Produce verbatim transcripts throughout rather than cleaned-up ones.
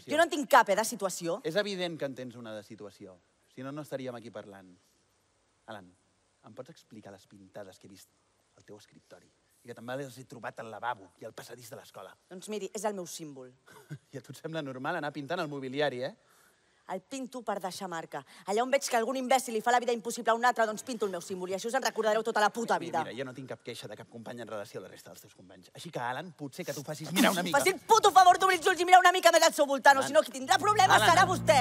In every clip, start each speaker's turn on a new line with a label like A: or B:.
A: situació.
B: Jo no en tinc cap, eh, de situació.
A: És evident que en tens una de situació. Si no, no estaríem aquí parlant. Alan, em pots explicar les pintades que he vist al teu escriptori? I que també les he trobat al lavabo i al passadís de l'escola.
B: Doncs miri, és el meu símbol.
A: I a tu et sembla normal anar pintant el mobiliari, eh?
B: El pinto per deixar marca. Allà on veig que algun imbècil li fa la vida impossible a un altre, doncs pinto el meu símbol i així us en recordareu tota la puta vida.
A: Mira, jo no tinc cap queixa de cap company en relació a la resta dels teus companys. Així que, Alan, potser que tu facis mirar una mica.
B: Faci el puto favor d'obrir els ulls i mirar una mica més al seu voltant, o si no, qui tindrà problemes serà vostè.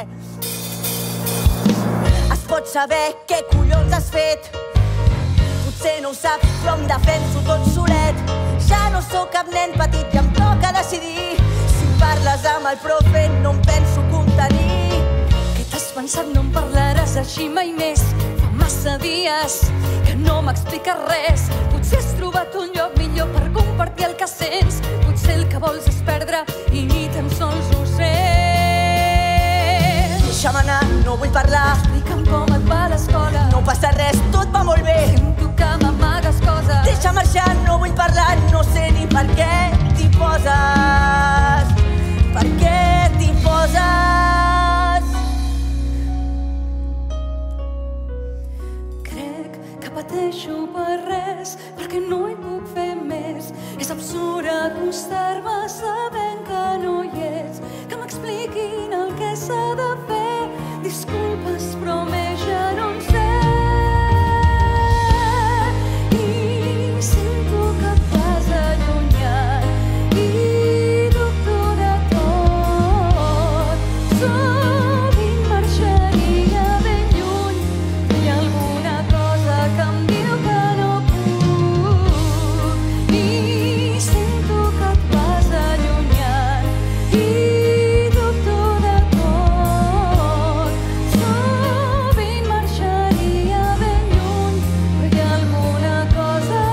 B: Es pot saber què collons has fet. Potser no ho saps, però em defenso tot solet. Ja no sóc cap nen petit i em toca decidir. Si parles amb el profe no em penso contenir.
C: T'has pensat no em parlaràs així mai més? Fa massa dies que no m'expliques res. Potser has trobat un lloc millor per compartir el que sents. Potser el que vols és perdre i ni tan sols ho sé.
B: Deixa'm anar, no vull parlar.
C: Explica'm com et va a l'escola.
B: No passa res, tot va molt bé.
C: Sento que m'amagues coses.
B: Deixa marxar, no vull parlar. No sé ni per què t'hi poses. Per què t'hi poses?
C: Pateixo per res, perquè no hi puc fer més. És absurd acostar-me sabent que no hi ets, que m'expliquin el que s'ha de fer. Disculpes, però més ja no en sé. I sento que et vas allunyant i dubto de tot. Sovint marxaria ben lluny, però hi ha alguna cosa que em diu que no puc. I sento que et vas allunyant i dubto de tot. Sovint marxaria ben lluny, però hi ha alguna cosa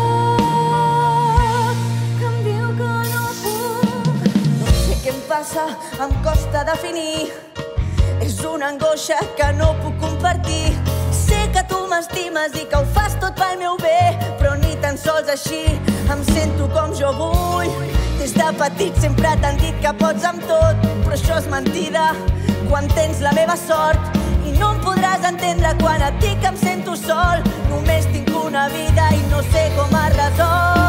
C: que em diu que no puc.
B: No sé què em passa, em costa definir. És una angoixa que no puc compartir. Sé que tu m'estimes i que ho fas tot pel meu bé, però ni tan sols així em sento com jo vull. Des de petit sempre t'han dit que pots amb tot, però això és mentida quan tens la meva sort. I no em podràs entendre quan et dic que em sento sol. Només tinc una vida i no sé com es resol.